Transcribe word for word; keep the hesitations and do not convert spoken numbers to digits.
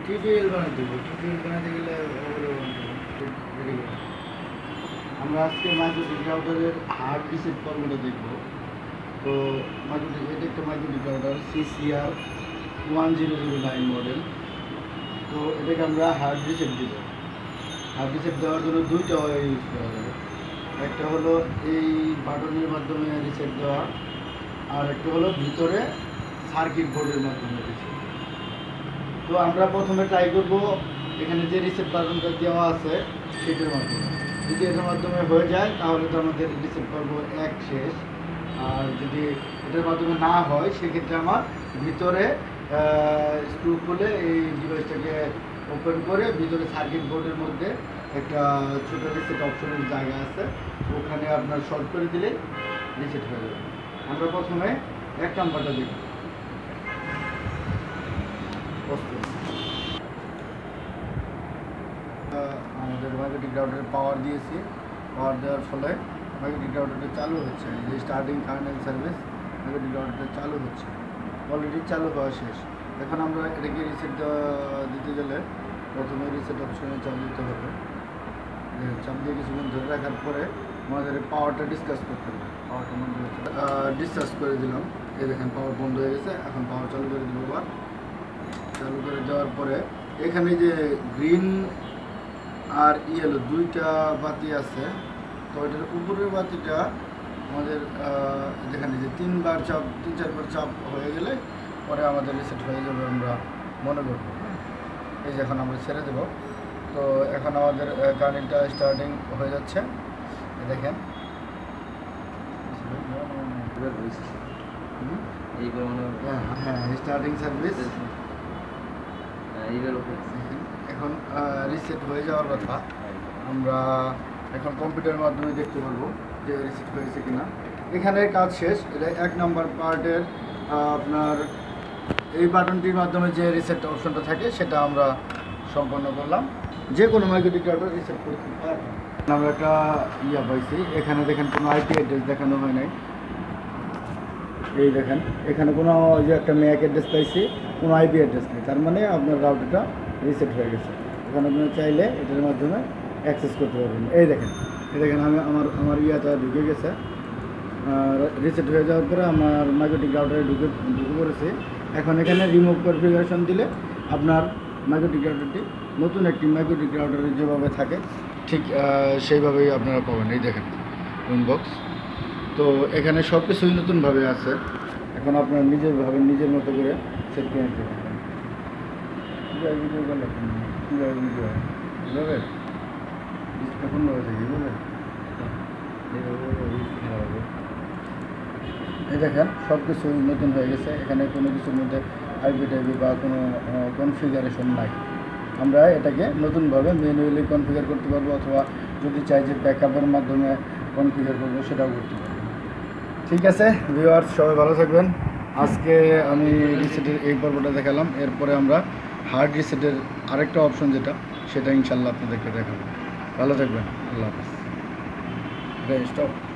TTL বানাতে দেবো। TTL বানাতে গেলে ওগুলো রেডি করবো। আমরা আজকে মাইক্রোটিক রাউটারের হার্ড রিসেট পর্বটা দেখব। তো মাইক্রোটিক এটা একটা MikroTik router CCR one zero zero nine model. তো এটাকে আমরা হার্ড রিসেট দিব। হার্ড রিসেট দেওয়ার জন্য দুইটা ওয়ে ইউজ করা যাবে। একটা হলো এই বাটনের মাধ্যমে রিসেট দেওয়া, আর একটা হলো ভিতরে সার্কিট বোর্ডের মাধ্যমে রিসেট। তো আমরা প্রথমে ট্রাই করব এখানে যে রিসেট বাটনটা দেওয়া আছে সেটার মাধ্যমে। যদি এটার মাধ্যমে হয়ে যায় তাহলে তো আমাদের রিসেট পর্ব এক শেষ। আর যদি এটার মাধ্যমে না হয় সেক্ষেত্রে আমার ভিতরে স্ক্রু খুলে এই ডিভাইসটাকে ওপেন করে ভিতরে সার্কিট বোর্ডের মধ্যে একটা ছোটো রিসেট অপশনের জায়গা আছে, ওখানে আপনার শর্ট করে দিলে রিসেট হয়ে যাবে। আমরা প্রথমে এক নাম্বারটা দেখব। আমাদের মাইক্রোটিক রাউটারে পাওয়ার দিয়েছি, পাওয়ার দেওয়ার ফলে মাইক্রোটিক রাউটারটা চালু হচ্ছে। যে স্টার্টিং কার্নেল সার্ভিস মাইক্রোটিক রাউটারটা চালু হচ্ছে, অলরেডি চালু হওয়া শেষ। এখন আমরা এটাকে রিসেট দিতে গেলে প্রথমে রিসেট অপশনে চাপ দিতে হবে। চাপ দিয়ে কিছুক্ষণ ধরে রাখার পরে আমাদের পাওয়ারটা ডিসকাস করতে হবে। পাওয়ারটা বন্ধ হয়েছে, ডিসচার্জ করে দিলাম। এই দেখেন পাওয়ার বন্ধ হয়ে গেছে। এখন পাওয়ার চালু করে দিব। আবার চালু করে দেওয়ার পরে এখানে যে গ্রিন আর ইয়েলো দুইটা বাতি আছে, তো এটার উপরের বাতিটা আমাদের যেখানে যে তিনবার চাপ তিন চারবার চাপ হয়ে গেলে পরে আমাদের রিসেট হয়ে যাবে আমরা মনে করব। এই যে এখন আমরা ছেড়ে দেব। তো এখন আমাদের কারেন্টটা স্টার্টিং হয়ে যাচ্ছে, দেখেন। হ্যাঁ, স্টার্টিং সার্ভিস এখন রিসেট হয়ে যাওয়ার কথা। আমরা এখন কম্পিউটারের মাধ্যমে দেখতে পারবো যে রিসেট হয়েছে কিনা। এখানে কাজ শেষ। এটা এক নম্বর পার্টের আপনার এই বাটনটির মাধ্যমে যে রিসেট অপশনটা থাকে সেটা আমরা সম্পন্ন করলাম। যে কোনো মাইক্রোটিক রাউটার রিসেট করতে পারবো। আমরা একটা ইয়া পাইছি, এখানে দেখেন কোনো আইপি অ্যাড্রেস দেখানো হয় নাই। এই দেখেন এখানে কোনো যে একটা ম্যাক অ্যাড্রেস পাইছি, কোনো আইপি অ্যাড্রেস নেই, তার মানে আপনার রাউটারটা রিসেট হয়ে গেছে। এখানে আপনি চাইলে এটার মাধ্যমে অ্যাক্সেস করতে পারবেন। এই দেখেন এই দেখেন আমি আমার আমার ইয়াটা ঢুকে গেছে। রিসেট হয়ে যাওয়ার পরে আমার মাইক্রোটিক রাউটারে ঢুকে ঢুকে পড়েছে। এখন এখানে রিমুভ কনফিগারেশন দিলে আপনার মাইক্রোটিক রাউটারটি নতুন একটি মাইক্রোটিক রাউটারে যেভাবে থাকে ঠিক সেইভাবেই আপনারা পাবেন। এই দেখেন ইনবক্স। তো এখানে সব কিছুই নতুনভাবে আছে। এখন আপনার নিজের ভাবে নিজের মতো করে সেট করে নিতে পারবেন। কীভাবে ভিডিও করলে কীভাবে ভিডিও হয় বুঝবে, এখন থাকে বুঝলেন। এই দেখেন সব কিছুই নতুন হয়ে গেছে। এখানে কোনো কিছুর মধ্যে আইপি টাইপি বা কোনো কনফিগারেশন নাই। আমরা এটাকে নতুনভাবে ম্যানুয়ালি কনফিগার করতে পারবো, অথবা যদি চাই যে ব্যাকআপের মাধ্যমে কনফিগার করবো সেটাও করতে পারবো। ঠিক আছে ভিউয়ার্স, সবাই ভালো থাকবেন। আজকে আমি রিসেটের এই পর্বটা দেখালাম। এরপরে আমরা হার্ড রিসেটের আরেকটা অপশন যেটা সেটা ইনশাল্লাহ আপনাদেরকে দেখাবো। ভালো থাকবেন, আল্লাহ হাফেজ। স্টপ।